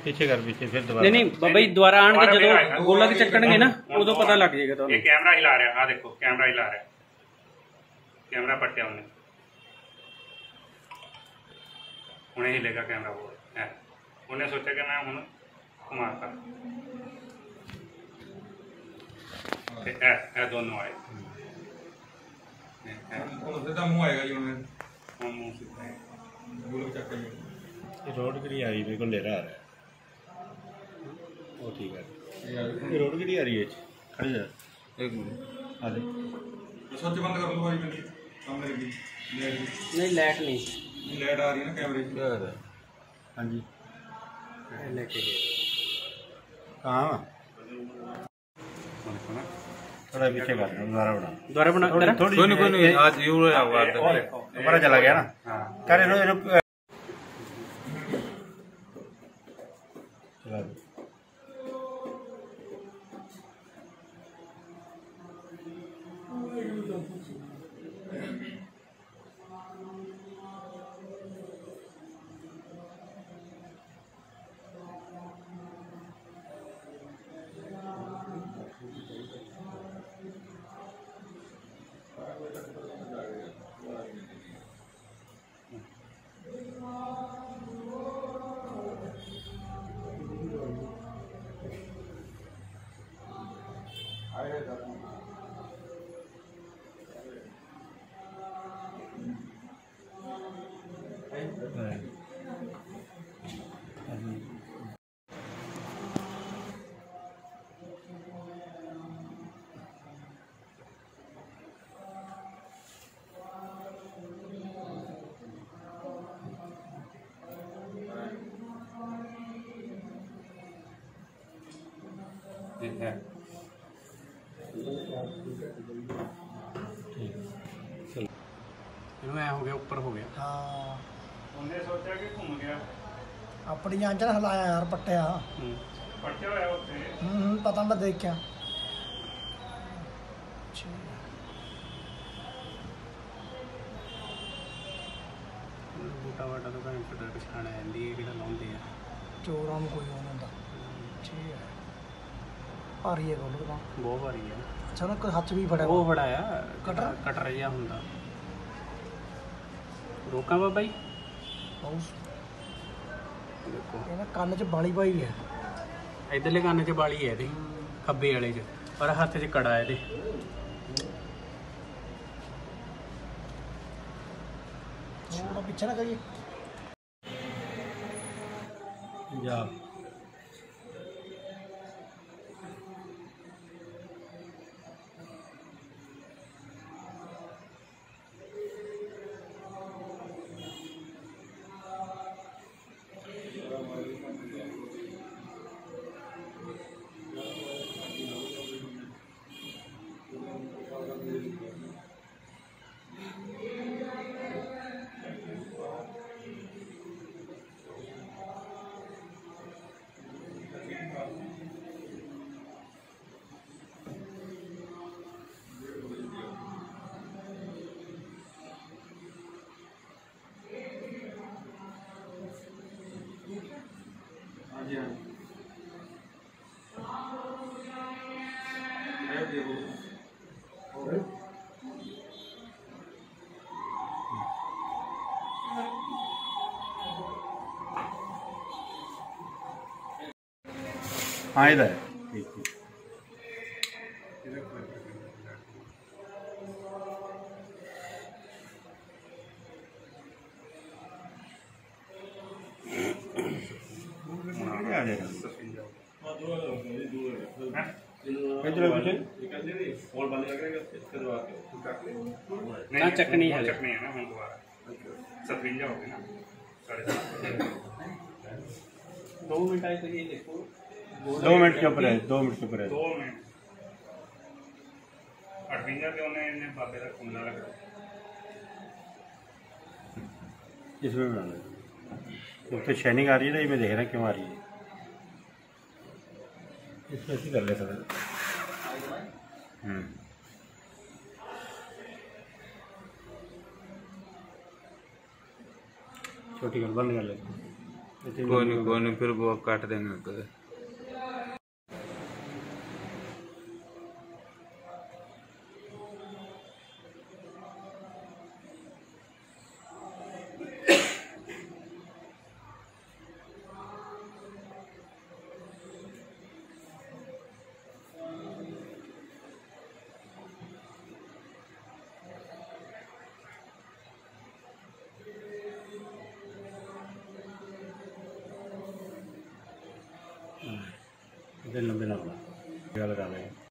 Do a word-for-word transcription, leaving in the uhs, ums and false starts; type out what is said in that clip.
पीछे कर पीछे फिर दोबारा नहीं नहीं बाबा जी दोबारा आन के जो गोला के चक्कणगे ना उदो पता लग जाएगा। तो ये कैमरा हिला रहा है, आ देखो कैमरा हिला रहा है, कैमरा पट्टिया उन्हें उन्हें हिलेगा कैमरा वो है, उन्हें सोचा कि मैं हूँ घुमाता है है दोनों आए मुँह आएगा जी उन्हें मुँह से रोड की आ रही मेरे को ले रहा है वो ठीक है। ये रोड की आ रही है खड़ी जा एक मिनट आ दे सोच बंद कर लो भाई मेरी सामने लगी नहीं लाइट नहीं लाइट आ रही है ना कैमरे की। हाँ जी लेके कहाँ थोड़ा पीछे कर दोबारा बना दोबारा बना थोड़ी थोड़ी कोई नहीं आज यूं दोबारा चला गया ना कर इनो इनो चला है हो गया ऊपर हो गया। हाँ उन्हें सोचा कि घूम गया अपनी आंचल हिलाया यार पट्टिया पट्टिया होया उत्थे हम्म पता मैं देख क्या बूटा वाटा तो भैन चोद पछाण आती है कि लाते हैं चोरों में कोई होना होता ठीक है भारी है गोल तो बहुत भारी है। अच्छा ना कोई हाथ भी फड़ा वो फड़ाया कटर कटर जिहा हुंदा रोका बाबा जी देखो ये कान च बाली पाई है इधरले कान च बाली है ਇਹਦੇ ਖੱਬੇ ਵਾਲੇ ਚ पर हथ च कड़ा है ਇਹਦੇ थोड़ा पीछे ना करिए जा हाँ इधर ठीक है ना चकनी है चकनी है ना हम दोबारा सतवंजा हो गए ना साढ़े दो मिनट आए तो ये देखो दो मिनट के ऊपर है दो मिनट के ऊपर है दो मिनट अठवंजा के उन्हें इन्हें बाबे का खून लगा इसमें बना लो तो शाइनिंग आ रही है ना ये मैं देख रहा क्यों आ रही है इसमें ऐसे कर ले सकते छोटी कर बंद कर ले कोई नहीं कोई नहीं, फिर वो काट देंगे कदे। लंबे ना बना लगा देंगे।